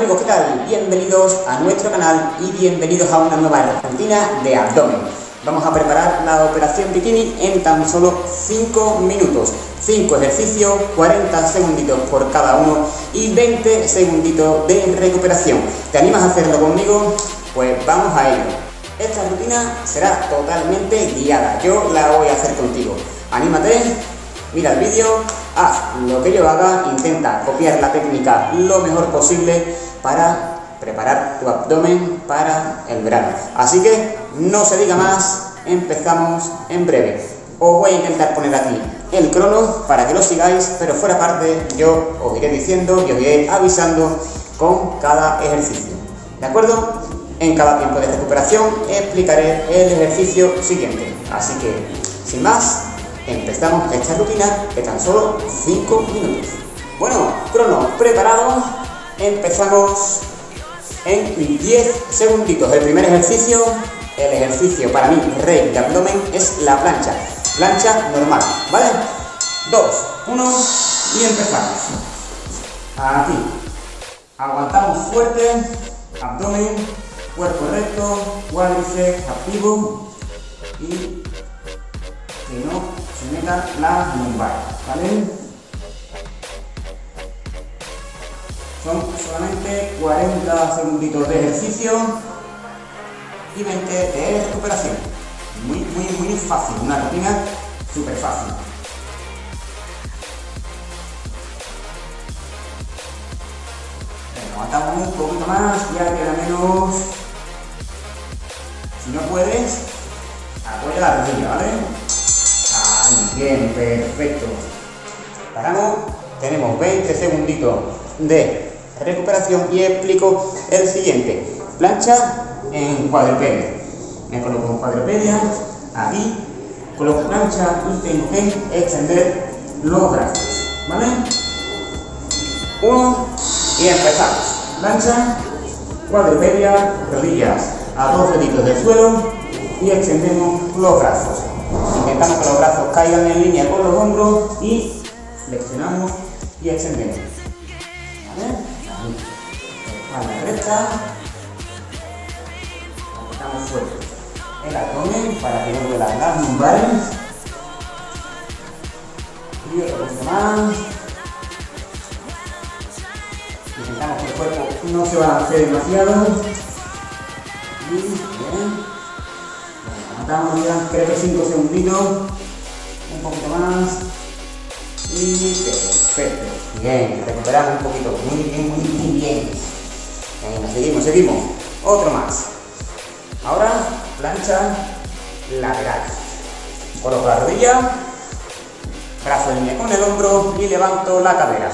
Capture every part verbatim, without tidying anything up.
amigos, ¿qué tal? Bienvenidos a nuestro canal y bienvenidos a una nueva rutina de abdomen. Vamos a preparar la operación bikini en tan solo cinco minutos. cinco ejercicios, cuarenta segunditos por cada uno y veinte segunditos de recuperación. ¿Te animas a hacerlo conmigo? Pues vamos a ello. Esta rutina será totalmente guiada. Yo la voy a hacer contigo. Anímate, mira el vídeo, haz lo que yo haga, intenta copiar la técnica lo mejor posible para preparar tu abdomen para el verano. Así que no se diga más, empezamos en breve. Os voy a intentar poner aquí el crono para que lo sigáis, pero fuera parte yo os iré diciendo y os iré avisando con cada ejercicio. ¿De acuerdo? En cada tiempo de recuperación explicaré el ejercicio siguiente. Así que, sin más, empezamos esta rutina de tan solo cinco minutos. Bueno, crono preparado, empezamos en diez segunditos. El primer ejercicio, el ejercicio para mí rey de abdomen, es la plancha. Plancha normal, ¿vale? dos, uno y empezamos. Aquí. Aguantamos fuerte, abdomen, cuerpo recto, cuádriceps activo y que no se metan las lumbares, ¿vale? Son solamente cuarenta segunditos de ejercicio y veinte de recuperación. Muy, muy, muy fácil, una rutina súper fácil. Aguantamos un poquito más, ya queda menos. Si no puedes, apoya la rodilla, ¿vale? Ahí, bien, perfecto. Paramos, tenemos veinte segunditos de recuperación y explico el siguiente. Plancha en cuadrupedia. Me coloco en cuadrupedia, aquí, coloco plancha y tengo que extender los brazos, ¿vale? Uno y empezamos. Plancha, cuadrupedia, rodillas a dos deditos del suelo y extendemos los brazos. Intentamos que los brazos caigan en línea con los hombros y flexionamos y extendemos. ¿Vale? Ahí. Espalda recta. Apretamos fuerte el abdomen para que no duelan las lumbares. Y otro poquito más. Intentamos que el cuerpo no se balancee demasiado. Y bien. Aguantamos ya, creo que cinco segunditos. Un poquito más. Y perfecto. Bien, recuperamos un poquito. Muy bien, muy, muy bien. Venga, seguimos, seguimos. Otro más. Ahora, plancha lateral. Coloco la rodilla, brazo en línea con el hombro y levanto la cadera.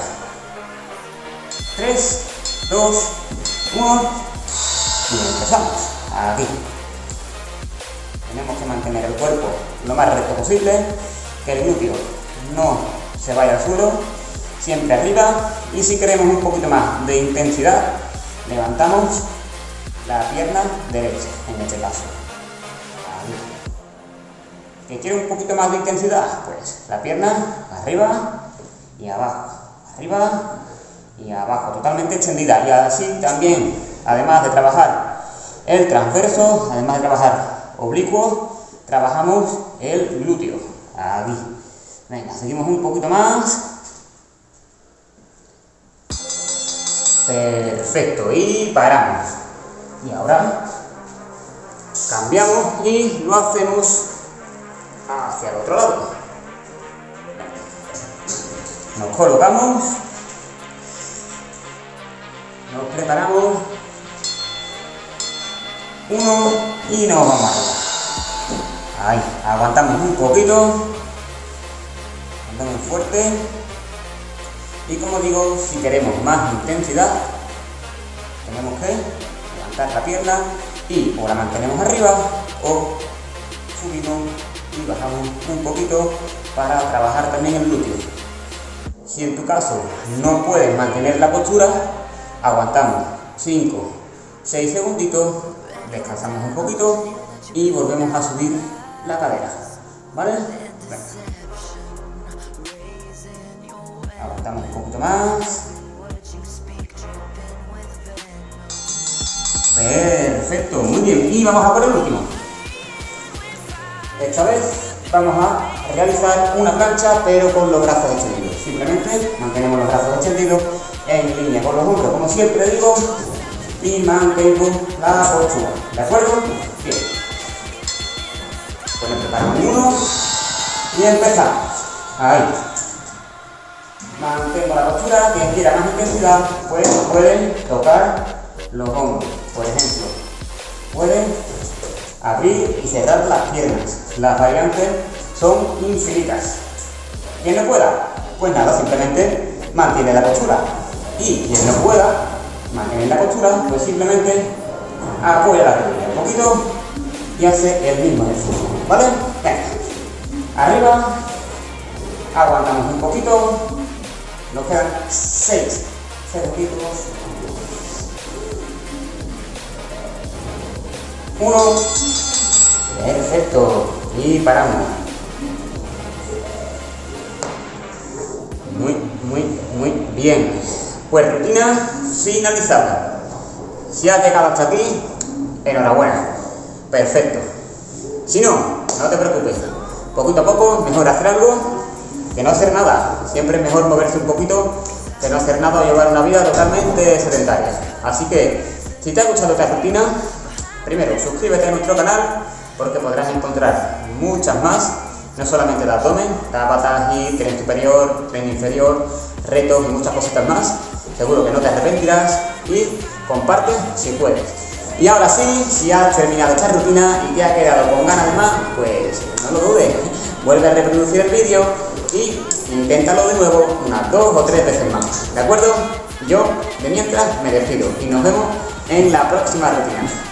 tres, dos, uno y empezamos. Aquí. Tenemos que mantener el cuerpo lo más recto posible, que el glúteo no se vaya al suelo, siempre arriba, y si queremos un poquito más de intensidad, levantamos la pierna derecha, en este caso. Ahí. ¿Que quiere un poquito más de intensidad? Pues la pierna arriba y abajo, arriba y abajo, totalmente extendida. Y así también, además de trabajar el transverso, además de trabajar oblicuo, trabajamos el glúteo. Aquí. Venga, seguimos un poquito más. Perfecto, y paramos. Y ahora cambiamos y lo hacemos hacia el otro lado. Nos colocamos, nos preparamos, uno y nos vamos arriba. Ahí, aguantamos un poquito, aguantamos fuerte. Y como digo, si queremos más intensidad, tenemos que la pierna y o la mantenemos arriba o subimos y bajamos un poquito para trabajar también el glúteo. Si en tu caso no puedes mantener la postura, aguantamos cinco, seis segunditos, descansamos un poquito y volvemos a subir la cadera, ¿vale? Venga. Aguantamos un poquito más. Perfecto, muy bien. Y vamos a por el último. Esta vez vamos a realizar una plancha, pero con los brazos extendidos. Simplemente mantenemos los brazos extendidos en línea con los hombros, como siempre digo, y mantengo la postura. ¿De acuerdo? Bien. Pues preparamos uno y empezamos. Ahí. Mantengo la postura. Quien quiera más intensidad, pues pueden tocar los hombros. Por ejemplo, pueden abrir y cerrar las piernas. Las variantes son infinitas. Quien no pueda, pues nada, simplemente mantiene la postura. Y quien no pueda mantener la postura, pues simplemente apoya la rodilla un poquito y hace el mismo ejercicio. ¿Vale? Venga. Arriba. Aguantamos un poquito. Nos quedan seis segunditos. Uno. Perfecto. Y paramos. Muy, muy, muy bien. Pues rutina finalizada. Si has llegado hasta aquí, enhorabuena. Perfecto. Si no, no te preocupes. Poquito a poco, mejor hacer algo que no hacer nada. Siempre es mejor moverse un poquito que no hacer nada o llevar una vida totalmente sedentaria. Así que, si te ha gustado esta rutina, primero, suscríbete a nuestro canal porque podrás encontrar muchas más, no solamente de abdomen, tabata, hip, tren superior, tren inferior, retos y muchas cositas más. Seguro que no te arrepentirás y comparte si puedes. Y ahora sí, si has terminado esta rutina y te has quedado con ganas de más, pues no lo dudes, vuelve a reproducir el vídeo y inténtalo de nuevo unas dos o tres veces más. ¿De acuerdo? Yo, de mientras, me despido y nos vemos en la próxima rutina.